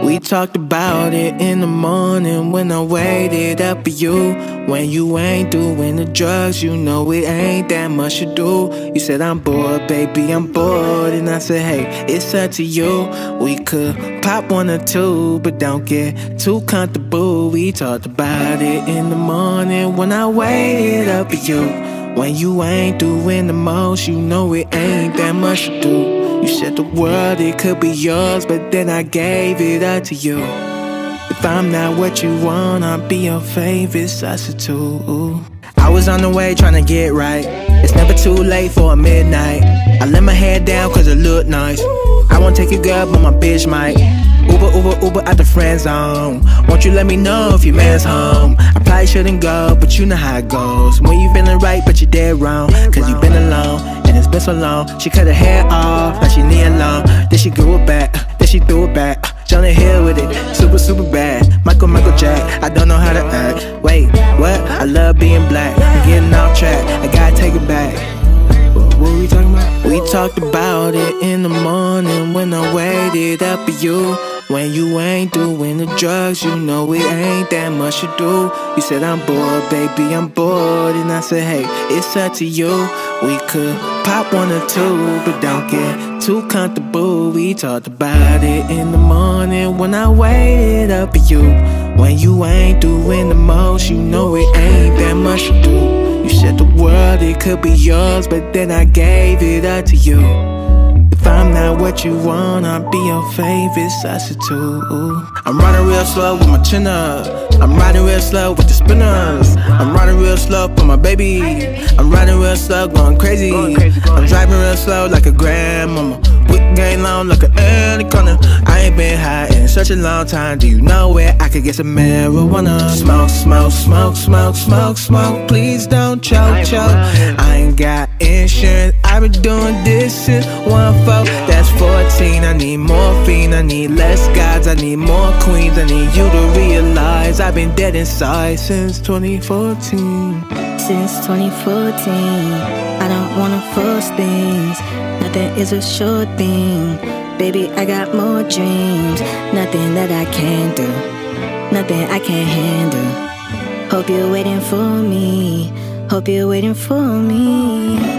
We talked about it in the morning when I waited up for you. When you ain't doing the drugs, you know it ain't that much to do. You said I'm bored, baby, I'm bored. And I said, hey, it's up to you. We could pop one or two, but don't get too comfortable. We talked about it in the morning when I waited up for you. When you ain't doing the most, you know it ain't that much to do. You said the world, it could be yours, but then I gave it up to you. If I'm not what you want, I'll be your favorite substitute. I was on the way trying to get right. It's never too late for a midnight. I let my head down cause it looked nice. I won't take you girl, but my bitch might. Uber out the friend zone. Won't you let me know if your man's home? I probably shouldn't go, but you know how it goes. When you feeling right, but you're dead wrong. Cause you been alone, and it's been so long. She cut her hair off, like she knee alone. Then she grew it back, then she threw it back. Jonah Hill with it, super bad. Michael Jack, I don't know how to act. Wait, what? I love being black. I'm getting off track, I gotta take it back. What were we talking about? We talked about it in the morning when I waited up for you. When you ain't doing the drugs, you know it ain't that much to do. You said I'm bored, baby, I'm bored. And I said, hey, it's up to you. We could pop one or two, but don't get too comfortable. We talked about it in the morning when I waited up for you. When you ain't doing the most, you know it ain't that much to do. You said the world, it could be yours, but then I gave it up to you. If I'm not what you want, I'll be your favorite substitute. I'm riding real slow with my chin up. I'm riding real slow with the spinners. I'm riding real slow for my baby. I'm riding real slow, going crazy. I'm driving real slow like a grandmama. Whip game long like an early corner. I ain't been high in such a long time. Do you know where I could get some marijuana? Smoke, smoke, smoke, smoke, smoke, smoke. Please don't choke. I ain't got insurance. I've been doing this since 1-4. That's 14. I need morphine. I need less gods. I need more queens. I need you to realize I've been dead inside since 2014. Since 2014, I don't wanna force things. Nothing is a sure thing. Baby, I got more dreams. Nothing that I can't do. Nothing I can't handle. Hope you're waiting for me. Hope you're waiting for me.